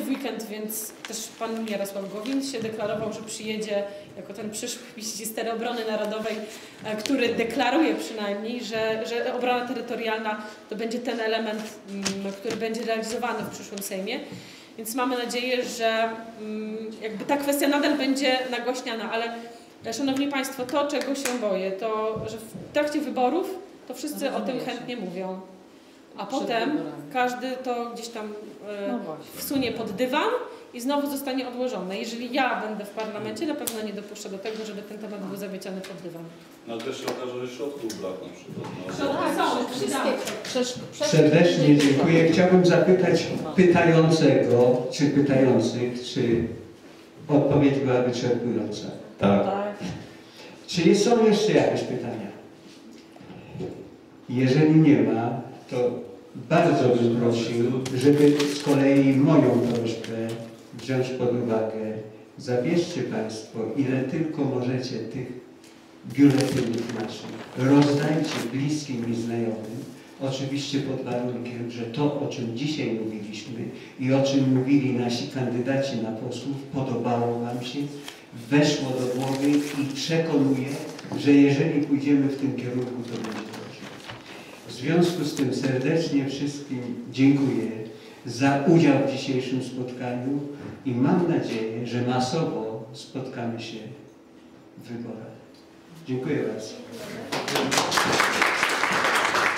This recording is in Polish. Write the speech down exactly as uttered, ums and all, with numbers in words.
w weekend, więc też pan Jarosław Gowin się deklarował, że przyjedzie jako ten przyszły minister obrony narodowej, który deklaruje przynajmniej, że, że obrona terytorialna to będzie ten element, który będzie realizowany w przyszłym Sejmie. Więc mamy nadzieję, że jakby ta kwestia nadal będzie nagłaśniana, ale szanowni państwo, to czego się boję, to że w trakcie wyborów to wszyscy o tym chętnie mówią. A potem każdy to gdzieś tam e, wsunie pod dywan i znowu zostanie odłożone. Jeżeli ja będę w parlamencie, na pewno nie dopuszczę do tego, żeby ten temat był zawieciany pod dywan. No też się okaże, że środków brak na przykład. No, są, serdecznie dziękuję. Chciałbym zapytać pytającego, czy pytających, czy odpowiedź była wyczerpująca. Tak. Czy są jeszcze jakieś pytania? Jeżeli nie ma, to bardzo bym prosił, żeby z kolei moją prośbę wziąć pod uwagę. Zabierzcie państwo, ile tylko możecie tych biuletynów naszych. Rozdajcie bliskim i znajomym. Oczywiście pod warunkiem, że to, o czym dzisiaj mówiliśmy i o czym mówili nasi kandydaci na posłów, podobało wam się, weszło do głowy i przekonuję, że jeżeli pójdziemy w tym kierunku, to będzie dobrze. W związku z tym serdecznie wszystkim dziękuję za udział w dzisiejszym spotkaniu i mam nadzieję, że masowo spotkamy się w wyborach. Dziękuję bardzo.